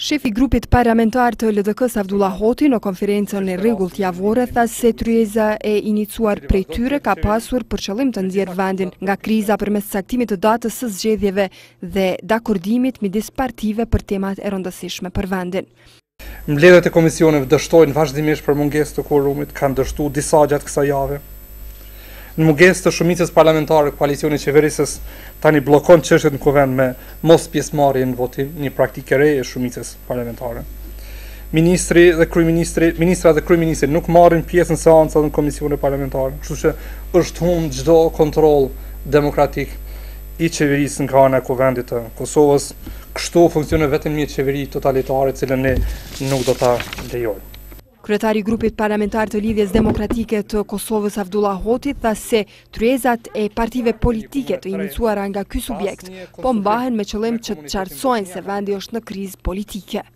Shefi grupit parlamentar të LDK-s Avdullah Hoti në konferencën e rregullt javore tha se tryeza e iniciuar prej tyre ka pasur për qëllim të nxjerrë vendin nga kriza përmes caktimit të datës së zgjedhjeve dhe dakordimit midis partive për temat e rëndësishme për vendin. Mbledhjet e komisioneve dështojnë vazhdimisht për mungesë të quorumit, kanë dështuar disa gjatë kësaj jave. Në mungesë të shumicës parlamentare, koalicioni qeverisës tani bllokon çështjet në kuvend me mos pjesëmarrje në votim, një praktikë e re e shumicës parlamentare. Ministra dhe kryeministri nuk marrin pjesë në seancat në komisione parlamentare, kështu që është humbur çdo kontroll demokratik i qeverisë nga ana e kuvendit të Kosovës. Kështu funksionon vetëm një qeveri totalitare, cilën ne nuk do ta lejojmë. Kryetari i grupit parlamentar të Lidhjes Demokratike të Kosovës Avdullah Hoti tha se tryezat e partive politike të iniciuara nga ky subjekt po mbahen me qëllim që të qartësojnë se vendi është në krizë politike.